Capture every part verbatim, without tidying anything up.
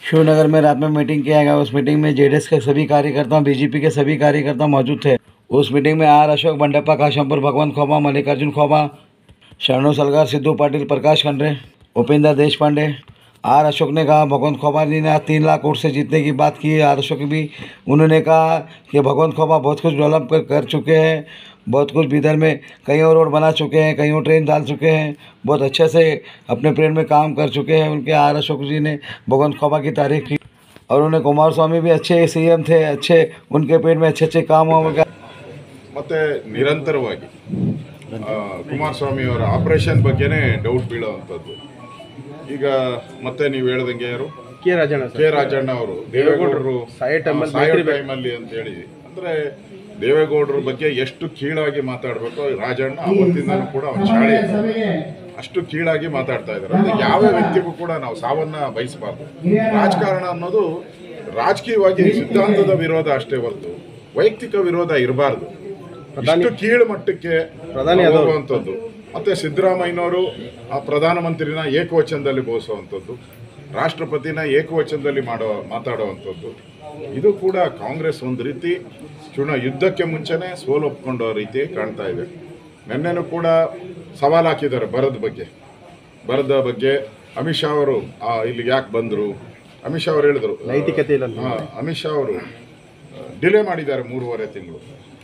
शिवनगर में रात में मीटिंग किया गया। उस मीटिंग में जेडीएस के सभी कार्यकर्ता, बीजेपी के सभी कार्यकर्ता मौजूद थे। उस मीटिंग में are Ashok, Bandappa काशंपुर, Bhagwant Khuba, Mallikarjun Khuba, Sharanu Salgar, Siddu Patil, Prakash Khandre, Upendra Deshpande. R Ashok ने कहा भगवंत खोबा जी ने आज तीन लाख वोट से जीतने की बात की है। आर अशोक भी उन्होंने कहा कि भगवंत खोबा बहुत कुछ डेवलप कर, कर चुके हैं, बहुत कुछ बिदर में कई और रोड बना चुके हैं, कई और ट्रेन डाल चुके हैं, बहुत अच्छे से अपने पीरियड में काम कर चुके हैं। उनके आर अशोक जी ने भगवंत खोबा की तारीफ की और उन्हें कुमार स्वामी भी अच्छे सीएम थे, अच्छे उनके पीरियड में अच्छे अच्छे काम हुआ। ಮತ್ತೆ ನಿರಂತರವಾಗಿ ಕುಮಾರಸ್ವಾಮಿ ಅವರ ಆಪರೇಷನ್ ಬಗ್ಗೆನೇ ಡೌಟ್ ಬೀಳುವಂಥದ್ದು. ಈಗ ಮತ್ತೆ ನೀವು ಹೇಳ್ದಂಗೆ ಯಾರು ಕೆ ರಾಜಣ್ಣ ಕೆ ರಾಜಣ್ಣ ಅವರು ದೇವೇಗೌಡರು ಸಾಯೋ ಟೈಮಲ್ಲಿ ಅಂತ ಹೇಳಿ, ಅಂದರೆ ದೇವೇಗೌಡರ ಬಗ್ಗೆ ಎಷ್ಟು ಕೀಳಾಗಿ ಮಾತಾಡಬೇಕು ರಾಜಣ್ಣ ಅವತ್ತಿಂದನೂ ಕೂಡ ಅವ್ರ ಶಾಲೆ ಅಷ್ಟು ಕೀಳಾಗಿ ಮಾತಾಡ್ತಾ ಇದ್ದಾರೆ. ಅಂದರೆ ಯಾವ ವ್ಯಕ್ತಿಗೂ ಕೂಡ ನಾವು ಸಾವನ್ನ ಬಯಸಬಾರ್ದು. ರಾಜಕಾರಣ ಅನ್ನೋದು ರಾಜಕೀಯವಾಗಿ ಸಿದ್ಧಾಂತದ ವಿರೋಧ ಅಷ್ಟೇ ಹೊರತು ವೈಯಕ್ತಿಕ ವಿರೋಧ ಇರಬಾರ್ದು. ಇಷ್ಟು ಕೀಳು ಮಟ್ಟಕ್ಕೆ ಹೋಗುವಂಥದ್ದು. ಮತ್ತೆ ಸಿದ್ದರಾಮಯ್ಯನವರು ಆ ಪ್ರಧಾನಮಂತ್ರಿನ ಏಕವಚನದಲ್ಲಿ ಬೋಸುವಂಥದ್ದು, ರಾಷ್ಟ್ರಪತಿನ ಏಕವಚನದಲ್ಲಿ ಮಾಡೋ ಮಾತಾಡುವಂಥದ್ದು, ಇದು ಕೂಡ ಕಾಂಗ್ರೆಸ್ ಒಂದು ರೀತಿ ಚುನಾ ಯುದ್ಧಕ್ಕೆ ಮುಂಚೆನೇ ಸೋಲೊಪ್ಕೊಂಡೋ ರೀತಿ ಕಾಣ್ತಾ ಇದೆ. ನಿನ್ನೆನೂ ಕೂಡ ಸವಾಲು ಹಾಕಿದ್ದಾರೆ ಬರದ ಬಗ್ಗೆ ಬರದ ಬಗ್ಗೆ ಅಮಿತ್ ಶಾ ಅವರು ಇಲ್ಲಿಗೆ ಯಾಕೆ ಬಂದರು, ಅಮಿತ್ ಶಾ ಅವರು ಹೇಳಿದ್ರು ನೈತಿಕತೆ ಇಲ್ಲ. ಅಮಿತ್ ಶಾ ಅವರು ಡಿಲೇ ಮಾಡಿದ್ದಾರೆ ಮೂರುವರೆ ತಿಂಗಳು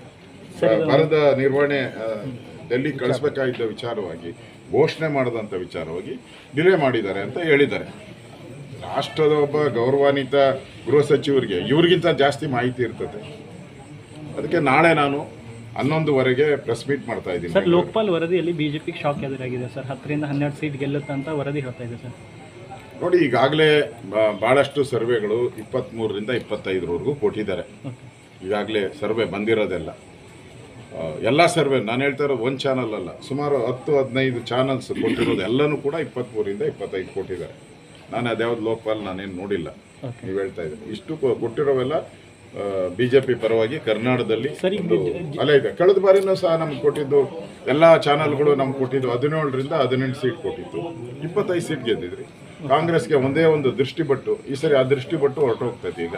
ಬರದ ನಿರ್ವಹಣೆ ಡೆಲ್ಲಿ ಕಳಿಸ್ಬೇಕಾಗಿದ್ದ ವಿಚಾರವಾಗಿ, ಘೋಷಣೆ ಮಾಡದಂಥ ವಿಚಾರವಾಗಿ ಡಿಲೇ ಮಾಡಿದ್ದಾರೆ ಅಂತ ಹೇಳಿದ್ದಾರೆ. ರಾಷ್ಟ್ರದ ಒಬ್ಬ ಗೌರವಾನ್ವಿತ ಗೃಹ ಸಚಿವರಿಗೆ ಇವ್ರಿಗಿಂತ ಜಾಸ್ತಿ ಮಾಹಿತಿ ಇರ್ತದೆ. ಅದಕ್ಕೆ ನಾಳೆ ನಾನು ಹನ್ನೊಂದುವರೆಗೆ ಪ್ರೆಸ್ ಮೀಟ್ ಮಾಡ್ತಾ ಇದ್ದೀನಿ. ಸರ್, ಲೋಕಪಾಲ್ ವರದಿಯಲ್ಲಿ ಬಿಜೆಪಿಗೆ ಶಾಕ್ ಎದುರಾಗಿದೆ ಸರ್. ಹತ್ತರಿಂದ ಹನ್ನೆರಡು ಸೀಟ್ ಗೆಲ್ಲುತ್ತೆ ಅಂತ ವರದಿ ಹೇಳ್ತಾ ಇದೆ ಸರ್. ನೋಡಿ, ಈಗಾಗಲೇ ಭಾಳಷ್ಟು ಸರ್ವೆಗಳು ಇಪ್ಪತ್ತ್ಮೂರರಿಂದ ಇಪ್ಪತ್ತೈದರವರೆಗೂ ಕೊಟ್ಟಿದ್ದಾರೆ. ಈಗಾಗಲೇ ಸರ್ವೆ ಬಂದಿರೋದೆಲ್ಲ ಎಲ್ಲ ಸರ್ವೆ ನಾನು ಹೇಳ್ತಾ ಇರೋದು ಒಂದು ಚಾನಲ್ ಅಲ್ಲ, ಸುಮಾರು ಹತ್ತು ಹದಿನೈದು ಚಾನಲ್ಸ್ ಕೊಟ್ಟಿರೋದು ಎಲ್ಲನೂ ಕೂಡ ಇಪ್ಪತ್ತ್ಮೂರಿಂದ ಇಪ್ಪತ್ತೈದು ಕೊಟ್ಟಿದ್ದಾರೆ. ನಾನು ಅದ್ಯಾವ್ದು ಲೋಕಪಾಲ್ ನಾನೇನು ನೋಡಿಲ್ಲ, ನೀವು ಹೇಳ್ತಾ ಇದ್ದೀನಿ. ಇಷ್ಟು ಕೊಟ್ಟಿರೋವೆಲ್ಲ ಬಿ ಜೆ ಪಿ ಪರವಾಗಿ ಕರ್ನಾಟಕದಲ್ಲಿ ಅಲ್ಲ ಇದೆ. ಕಳೆದ ಬಾರಿನೂ ಸಹ ನಮ್ಗೆ ಕೊಟ್ಟಿದ್ದು ಎಲ್ಲ ಚಾನಲ್ಗಳು ನಮ್ಗೆ ಕೊಟ್ಟಿದ್ದು ಹದಿನೇಳರಿಂದ ಹದಿನೆಂಟು ಸೀಟ್ ಕೊಟ್ಟಿತ್ತು, ಇಪ್ಪತ್ತೈದು ಸೀಟ್ ಗೆದ್ದಿದ್ರಿ. ಕಾಂಗ್ರೆಸ್ಗೆ ಒಂದೇ ಒಂದು ದೃಷ್ಟಿ ಬಟ್ಟು ಈ ಸರಿ ಆ ದೃಷ್ಟಿ ಬಟ್ಟು ಹೊರಟೋಗ್ತದೆ. ಈಗ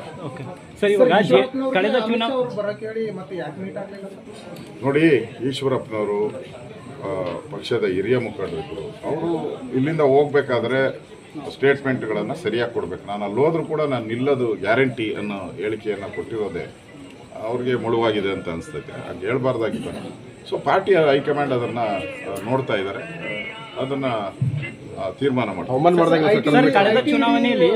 ನೋಡಿ, ಈಶ್ವರಪ್ಪನವರು ಪಕ್ಷದ ಹಿರಿಯ ಮುಖಂಡರು, ಅವರು ಇಲ್ಲಿಂದ ಹೋಗ್ಬೇಕಾದ್ರೆ ಸ್ಟೇಟ್ಮೆಂಟ್ಗಳನ್ನು ಸರಿಯಾಗಿ ಕೊಡಬೇಕು. ನಾನು ಅಲ್ಲಿ ಹೋದ್ರೂ ಕೂಡ ನಾನು ನಿಲ್ಲೋದು ಗ್ಯಾರಂಟಿ ಅನ್ನೋ ಹೇಳಿಕೆಯನ್ನು ಕೊಟ್ಟಿರೋದೇ ಅವ್ರಿಗೆ ಮುಳುವಾಗಿದೆ ಅಂತ ಅನಿಸ್ತೈತೆ. ಹಾಗೆ ಹೇಳ್ಬಾರ್ದಾಗಿತ್ತು. ಸೊ ಪಾರ್ಟಿಯ ಹೈಕಮಾಂಡ್ ಅದನ್ನು ನೋಡ್ತಾ ಇದ್ದಾರೆ, ಅದನ್ನು ತೀರ್ಮಾನ ಮಾಡ್ತಾರೆ. ಕಳೆದ ಚುನಾವಣೆಯಲ್ಲಿ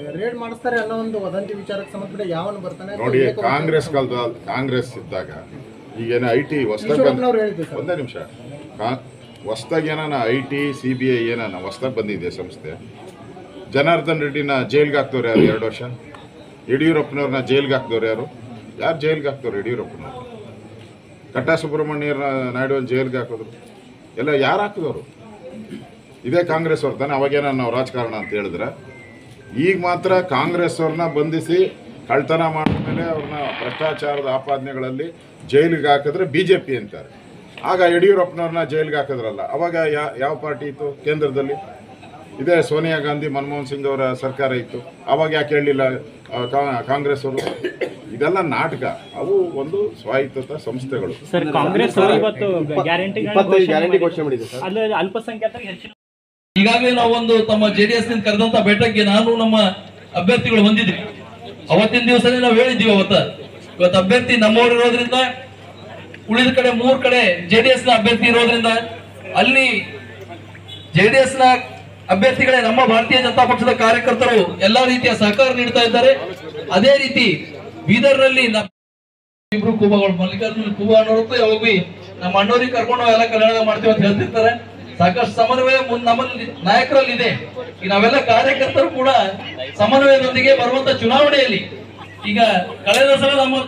ನೋಡಿ, ಕಾಂಗ್ರೆಸ್ ಕಾಲದ ಕಾಂಗ್ರೆಸ್ ಇದ್ದಾಗ ಈಗೇನೋ ಐ ಟಿ ಹೊಸ್ದಾಗಿ ಒಂದೇ ನಿಮಿಷ ಕಾ ಹೊಸ್ದಾಗಿ ಏನಾನ I T C B I ಏನಾನ ಹೊಸ್ದಾಗಿ ಬಂದಿದೆ ಸಂಸ್ಥೆ. ಜನಾರ್ದನ್ ರೆಡ್ಡಿನ ಜೈಲ್ಗೆ ಹಾಕ್ದವ್ರು ಯಾರು? ಎರಡು ವರ್ಷ. ಯಡಿಯೂರಪ್ಪನವ್ರನ್ನ ಜೈಲ್ಗೆ ಹಾಕ್ದವ್ರು ಯಾರು? ಯಾರು ಜೈಲ್ಗೆ ಹಾಕ್ದವ್ರು? ಯಡಿಯೂರಪ್ಪನವ್ರು. ಕಟ್ಟಾ ಸುಬ್ರಹ್ಮಣ್ಯ ನಾಯ್ಡು ಜೈಲ್ಗೆ ಹಾಕೋದ್ರು ಎಲ್ಲ ಯಾರು ಹಾಕಿದವರು? ಇದೇ ಕಾಂಗ್ರೆಸ್ ಅವ್ರು ತಾನೆ. ಅವಾಗೇನ ನಾವು ರಾಜಕಾರಣ ಅಂತ ಹೇಳಿದ್ರೆ, ಈಗ ಮಾತ್ರ ಕಾಂಗ್ರೆಸ್ ಅವ್ರನ್ನ ಬಂಧಿಸಿ ಕಳ್ತನ ಮಾಡಿದ್ಮೇಲೆ ಅವ್ರನ್ನ ಭ್ರಷ್ಟಾಚಾರದ ಆಪಾದನೆಗಳಲ್ಲಿ ಜೈಲಿಗೆ ಹಾಕಿದ್ರೆ ಬಿ ಜೆ ಪಿ ಅಂತಾರೆ. ಆಗ ಯಡಿಯೂರಪ್ಪನವ್ರನ್ನ ಜೈಲಿಗೆ ಹಾಕಿದ್ರಲ್ಲ, ಅವಾಗ ಯಾ ಯಾವ ಪಾರ್ಟಿ ಇತ್ತು ಕೇಂದ್ರದಲ್ಲಿ? ಇದೇ ಸೋನಿಯಾ ಗಾಂಧಿ, ಮನಮೋಹನ್ ಸಿಂಗ್ ಅವರ ಸರ್ಕಾರ ಇತ್ತು. ಆವಾಗ ಯಾಕೆ ಹೇಳಲಿಲ್ಲ ಕಾಂಗ್ರೆಸ್ ಅವರು? ಇದೆಲ್ಲ ನಾಟಕ. ಅವು ಒಂದು ಸ್ವಾಯತ್ತ ಸಂಸ್ಥೆಗಳು. ಸರ್, ಕಾಂಗ್ರೆಸ್ ಗ್ಯಾರಂಟಿ ಘೋಷಣೆ ಮಾಡಿದೆ ಸರ್. ಅಲ್ಲಿ ಅಲ್ಪಸಂಖ್ಯಾತರಿಗೆ ಹೆಚ್ಚಿನ ಈಗಾಗಲೇ ನಾವೊಂದು ತಮ್ಮ ಜೆಡಿಎಸ್ ನಿಂದ ಕರೆದಂತ ಬೇಟಕ್ಕೆ ನಾನು ನಮ್ಮ ಅಭ್ಯರ್ಥಿಗಳು ಹೊಂದಿದ್ವಿ. ಅವತ್ತಿನ ದಿವಸನೇ ನಾವು ಹೇಳಿದ್ವಿ, ಅವತ್ತ ಇವತ್ತು ಅಭ್ಯರ್ಥಿ ನಮ್ಮವರು ಇರೋದ್ರಿಂದ, ಉಳಿದ ಕಡೆ ಮೂರ್ ಕಡೆ ಜೆಡಿಎಸ್ ನ ಅಭ್ಯರ್ಥಿ ಇರೋದ್ರಿಂದ ಅಲ್ಲಿ ಜೆಡಿಎಸ್ ನ ಅಭ್ಯರ್ಥಿಗಳೇ ನಮ್ಮ ಭಾರತೀಯ ಜನತಾ ಪಕ್ಷದ ಕಾರ್ಯಕರ್ತರು ಎಲ್ಲಾ ರೀತಿಯ ಸಹಕಾರ ನೀಡ್ತಾ ಇದ್ದಾರೆ. ಅದೇ ರೀತಿ ಬೀದರ್ ನಲ್ಲಿ ಇಬ್ರು ಕೂಬಗಳು, ಮಲ್ಲಿಕಾರ್ಜುನ ಕೂಬ ಅನ್ನೋರು ಯಾವಾಗ ಬಿ ನಮ್ಮ ಅಣ್ಣವ್ರಿಗೆ ಕರ್ಕೊಂಡು ನಾವೆಲ್ಲ ಕಲ್ಯಾಣ ಮಾಡ್ತೀವಿ ಅಂತ ಹೇಳ್ತಿರ್ತಾರೆ. ಸಾಕಷ್ಟು ಸಮನ್ವಯ ನಮ್ಮಲ್ಲಿ ನಾಯಕರಲ್ಲಿ ಇದೆ. ಈಗ ನಾವೆಲ್ಲ ಕಾರ್ಯಕರ್ತರು ಕೂಡ ಸಮನ್ವಯದೊಂದಿಗೆ ಬರುವಂತ ಚುನಾವಣೆಯಲ್ಲಿ ಈಗ ಕಳೆದ ಸಲ ನಮ್ಮ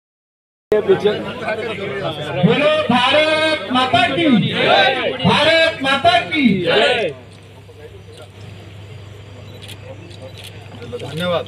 ಭಾರತ್ ಮಾತಾ ಕಿ ಭಾರತ್ ಮಾತಾ ಕಿ ಧನ್ಯವಾದ.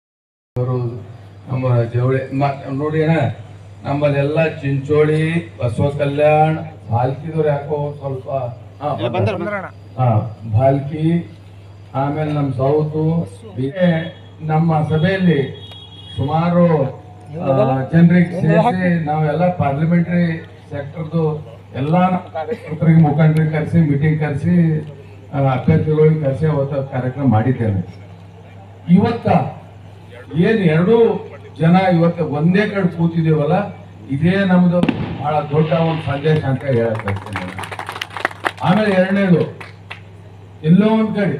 ನಮ್ಮ ಜವಳಿ ನೋಡಿ ಅಣ್ಣ, ನಮ್ಮಲ್ಲೆಲ್ಲ ಚಿಂಚೋಳಿ, ಬಸವ ಕಲ್ಯಾಣ್, ಭಾಲ್ಕಿದವ್ರು ಯಾಕೋ ಸ್ವಲ್ಪ ಭಾಲ್ಕಿ, ಆಮೇಲೆ ನಮ್ಮ ಸೌತು ನಮ್ಮ ಸಭೆಯಲ್ಲಿ ಸುಮಾರು ಜನರಿಗೆ ಸೇರಿಸಿ ನಾವೆಲ್ಲ ಪಾರ್ಲಿಮೆಂಟರಿ ಸೆಕ್ಟರ್ದು ಎಲ್ಲ ಕಾರ್ಯಕರ್ತರಿಗೆ ಮುಖಂಡರಿಗೆ ಕರೆಸಿ ಮೀಟಿಂಗ್ ಕರೆಸಿ ಅಭ್ಯರ್ಥಿಗಳಿಗೆ ಕರೆಸಿ ಅವತ್ತು ಕಾರ್ಯಕ್ರಮ ಮಾಡಿದ್ದೇವೆ. ಇವತ್ತ ಏನ್ ಎರಡು ಜನ ಇವತ್ತು ಒಂದೇ ಕಡೆ ಕೂತಿದ್ದೇವಲ್ಲ, ಇದೇ ನಮ್ದು ಬಹಳ ದೊಡ್ಡ ಒಂದು ಸಂದೇಶ ಅಂತ ಹೇಳಕ್ ಬಯಸ್ತೇನೆ. ಆಮೇಲೆ ಎರಡನೇದು, ಎಲ್ಲೋ ಒಂದ್ ಕಡೆ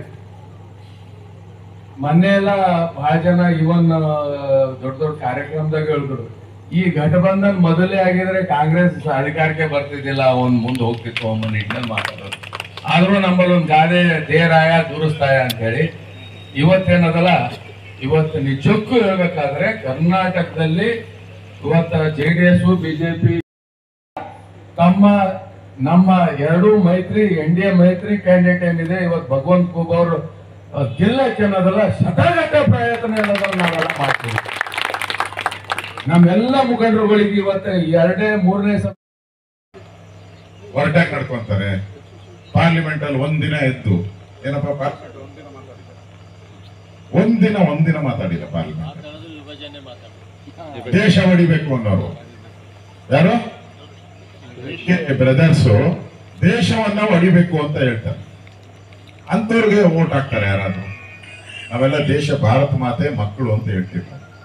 ಮೊನ್ನೆ ಎಲ್ಲ ಬಹಳ ಜನ ಇವನ್ ದೊಡ್ಡ ದೊಡ್ಡ ಕಾರ್ಯಕ್ರಮದಾಗ ಹೇಳಿದ್ರು, ಈ ಘಟಬಂಧನ್ ಮೊದಲೇ ಆಗಿದ್ರೆ ಕಾಂಗ್ರೆಸ್ ಅಧಿಕಾರಕ್ಕೆ ಬರ್ತಿದ್ದಿಲ್ಲ, ಒಂದ್ ಮುಂದೆ ಹೋಗ್ತಿತ್ತು ಒಮ್ಮೆ ನಿಟ್ಟಿನಲ್ಲಿ ಮಾತಾಡೋದು. ಆದ್ರೂ ನಮ್ಮಲ್ಲಿ ಒಂದು ಗಾದೆ ದೇರಾಯ ದುರಸ್ತಾಯ ಅಂತ ಹೇಳಿ ಇವತ್ತೇನದಲ್ಲ, ಇವತ್ತು ನಿಜಕ್ಕೂ ಹೇಳ್ಬೇಕಾದ್ರೆ ಕರ್ನಾಟಕದಲ್ಲಿ ಇವತ್ತ ಜೆ ಡಿ ಎಸ್ ಬಿಜೆಪಿ ತಮ್ಮ ನಮ್ಮ ಎರಡು ಮೈತ್ರಿ ಎನ್ ಡಿ ಎ ಮೈತ್ರಿ ಕ್ಯಾಂಡಿಡೇಟ್ ಏನಿದೆ ಇವತ್ತು ಭಗವಂತ ಖೂಬ್ ಅವರು ಗೆಲ್ಲಕ್ಕೆ ಅನ್ನೋದಲ್ಲ ಶತಗಟ್ಟೆ ಪ್ರಯತ್ನ ಅನ್ನೋದನ್ನ ನಾವೆಲ್ಲ ಮಾಡ್ತೀವಿ. ನಮ್ಮೆಲ್ಲ ಮುಖಂಡರುಗಳಿಗೆ ಇವತ್ತು ಎರಡೇ ಮೂರನೇ ಸಲ ಹೊರಟಾಗಿ ನಡ್ಕೊಂತಾರೆ. ಪಾರ್ಲಿಮೆಂಟ್ ಅಲ್ಲಿ ಒಂದಿನ ಎದ್ದು ಏನಪ್ಪ ಪಾರ್ಲಿಮೆಂಟ್ ಒಂದಿನ ಒಂದಿನ ಮಾತಾಡಿಲ್ಲ. ಪಾರ್ಲಿಮೆಂಟ್ ದೇಶ ಹೊಡಿಬೇಕು ಅನ್ನೋರು ಯಾರು ಬ್ರದರ್ಸ್ ದೇಶವನ್ನ ಹೊಡಿಬೇಕು ಅಂತ ಹೇಳ್ತಾರೆ. ಅಂತವ್ರಿಗೆ ವೋಟ್ ಹಾಕ್ತಾರೆ ಯಾರಾದ್ರೂ? ನಾವೆಲ್ಲ ದೇಶ ಭಾರತ ಮಾತೆ ಮಕ್ಕಳು ಅಂತ ಹೇಳ್ತೀವಿ.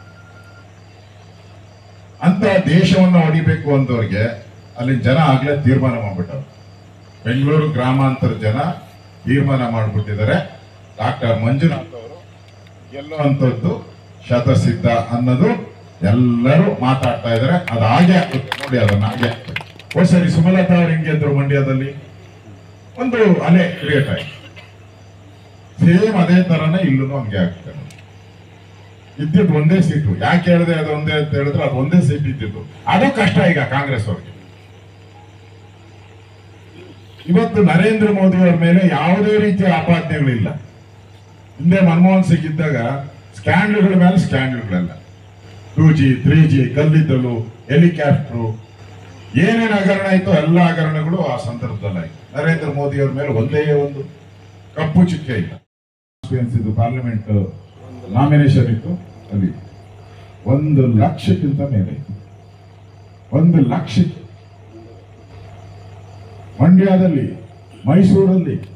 ಅಂತ ದೇಶವನ್ನ ಹೊಡಿಬೇಕು ಅಂತವ್ರಿಗೆ ಅಲ್ಲಿ ಜನ ಆಗ್ಲೇ ತೀರ್ಮಾನ ಮಾಡ್ಬಿಟ್ಟರು. ಬೆಂಗಳೂರು ಗ್ರಾಮಾಂತರ ಜನ ತೀರ್ಮಾನ ಮಾಡ್ಬಿಟ್ಟಿದ್ದಾರೆ, ಡಾಕ್ಟರ್ ಮಂಜುನಾಥ್ ಅವರು ಗೆಲ್ಲುವಂಥದ್ದು ಶತಸಿದ್ಧ ಅನ್ನೋದು ಎಲ್ಲರೂ ಮಾತಾಡ್ತಾ ಇದ್ದಾರೆ. ಅದು ಹಾಗೆ ಆಗ್ತದೆ ನೋಡಿ, ಅದನ್ನ ಹಾಗೆ ಆಗ್ತದೆ. ಒಂದ್ಸರಿ ಸುಮಲತಾ ಅವ್ರು ಹೆಂಗೆ ಇದ್ರು ಮಂಡ್ಯದಲ್ಲಿ ಒಂದು ಅಲೆ ಕ್ರಿಯೇಟ್ ಆಯ್ತು, ಸೇಮ್ ಅದೇ ತರನೇ ಇಲ್ಲೂ ಹಂಗೆ ಆಗ್ತದೆ. ಇದ್ದಿದ್ದು ಒಂದೇ ಸೀಟು. ಯಾಕೆ ಹೇಳಿದೆ ಅದು ಒಂದೇ ಅಂತ ಹೇಳಿದ್ರೆ ಅದು ಒಂದೇ ಸೀಟ್ ಇದ್ದಿದ್ದು. ಅದು ಕಷ್ಟ ಈಗ ಕಾಂಗ್ರೆಸ್ ಅವ್ರಿಗೆ. ಇವತ್ತು ನರೇಂದ್ರ ಮೋದಿ ಅವರ ಮೇಲೆ ಯಾವುದೇ ರೀತಿಯ ಆಪಾದನೆಗಳಿಲ್ಲ. ಹಿಂದೆ ಮನಮೋಹನ್ ಸಿಂಗ್ ಇದ್ದಾಗ ಸ್ಕ್ಯಾಂಡಲ್ಗಳ ಮೇಲೆ ಸ್ಕ್ಯಾಂಡಲ್ಗಳೆಲ್ಲ, ಟೂ ಜಿ ತ್ರೀ ಜಿ ಕಲ್ಲಿದ್ದಲು ಹೆಲಿಕಾಪ್ಟರ್ ಏನೇನು ಹಗರಣ ಆಯ್ತು ಎಲ್ಲ ಹಗರಣಗಳು ಆ ಸಂದರ್ಭದಲ್ಲಿ ಆಯ್ತು. ನರೇಂದ್ರ ಮೋದಿ ಅವರ ಮೇಲೆ ಒಂದೇ ಒಂದು ಕಪ್ಪು ಚುಕ್ಕೆ ಇಲ್ಲ. ಪಾರ್ಲಿಮೆಂಟ್ ನಾಮಿನೇಷನ್ ಇತ್ತು, ಅಲ್ಲಿ ಒಂದು ಲಕ್ಷಕ್ಕಿಂತ ಮೇಲೆ ಇತ್ತು. ಒಂದು ಲಕ್ಷಕ್ಕೆ ಮಂಡ್ಯದಲ್ಲಿ, ಮೈಸೂರಲ್ಲಿ